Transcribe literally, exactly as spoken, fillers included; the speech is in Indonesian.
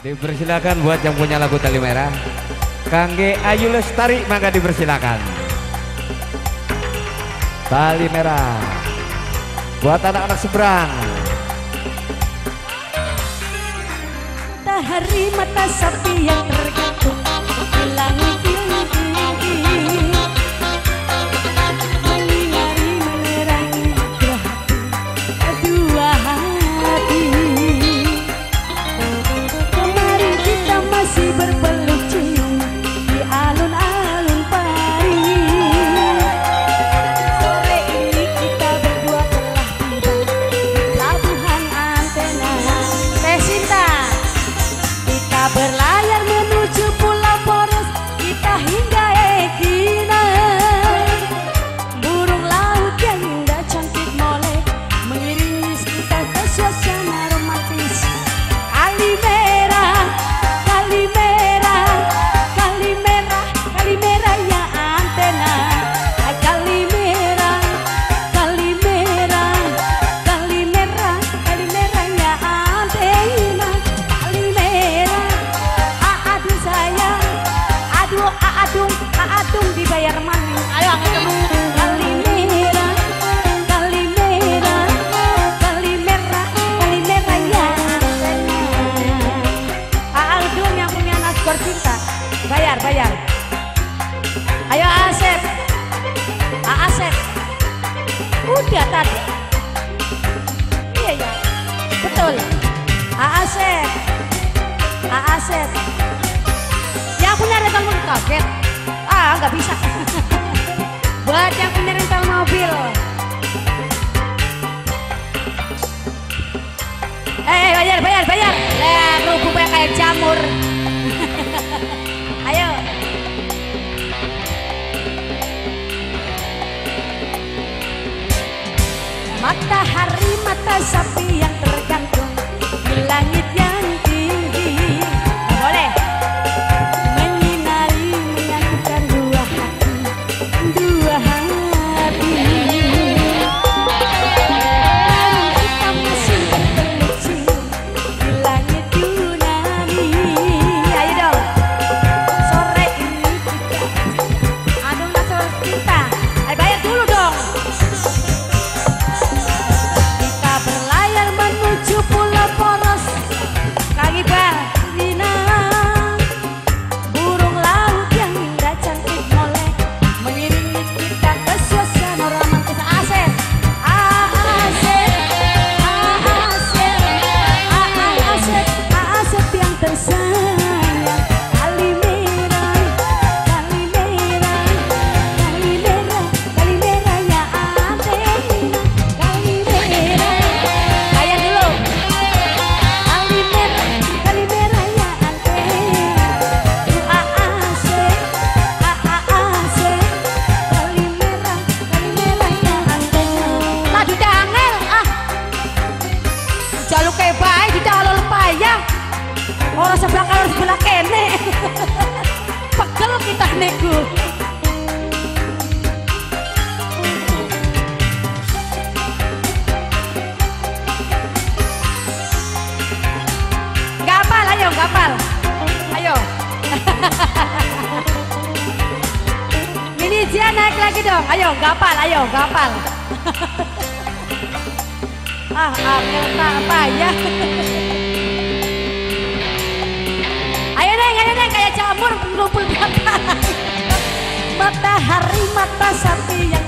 Dipersilakan buat yang punya lagu Tali Merah. Kangge Ayu Lestari, maka dipersilakan. Tali Merah buat anak-anak seberang. Matahari mata sapi yang tergantung di langit yang tinggi, menyinari menerangi dua hati. Kemarin kita masih berpeluk cium di alun-alun Paris. Sore ini kita berdua telah tiba di pelabuhan Antena. Teh Sinta, kita berlayar menuju Pulau Poros, kita hingga Egina. Burung laut yang indah cantik molek mengiringi kita ke suasana romantis. Kali merah, kali merah, kali merah, kali merah ya Antena. Kali merah, kali merah, kali merah, kali merah ya Antena. Kali merah, aduh sayang, aduh aduh aduh dibayar maning. Ayo angkat kamu. Kali merah, kali merah, kali merah, kali merah ya Antena. Aduh yang punya naskor cinta, bayar bayar. Ayo Asep, Asep, udah tadi. Iya ya, betul. Asep, Asep. Yang punya rental mobil kaget. Ah, nggak bisa. Buat yang punya rental mobil. Eh, bayar, bayar, bayar. Lihat rupanya kayak jamur. Ayo. Matahari mata sapi yang tergantung di langit yang tinggi. Boleh. Menyinari menyatukan dua hati, dua hati. Kita masih berpeluk cium di langit Yunani. Ayo dong. Sore ini kita, aduh naskor cinta. Ayo bayar dulu dong. Kita berlayar menuju Pulau Poros, kaki Barina. Burung laut yang indah cantik molek mengiringi kita ke suasana romantis. Asep, Asep, Asep, Asep, Asep yang tersayang. Kali merah, kali merah, kali merah, kali merah ya Antena. Kali merah, bayar dulu. Kali merah, kali merah ya Antena. Asep, Asep, kali merah, kali merah ya Antena. Tadi dangel ah, jaluk kayak baik di dalam payah. Orang sebelah kalau sebelah kene. Pegel kita nego. Gapal, ayo gapal. Ayo. Mini Jia naik lagi dong. Ayo gapal, ayo gapal. Ah, angel tak apa ya. Ayo Neng, ayo Neng, kayak jamur ngumpul di pantai. Matahari mata sapi yang